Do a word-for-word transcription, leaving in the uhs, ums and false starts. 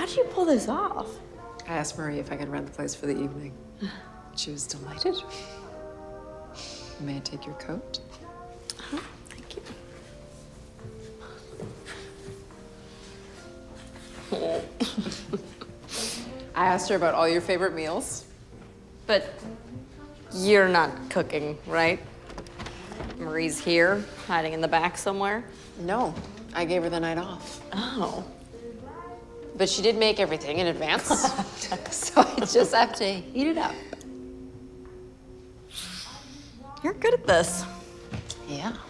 How did you pull this off? I asked Marie if I could rent the place for the evening. She was delighted. May I take your coat? Uh-huh. Thank you. I asked her about all your favorite meals. But you're not cooking, right? Marie's here, hiding in the back somewhere? No, I gave her the night off. Oh. But she did make everything in advance, so I just have to heat it up. You're good at this. Yeah.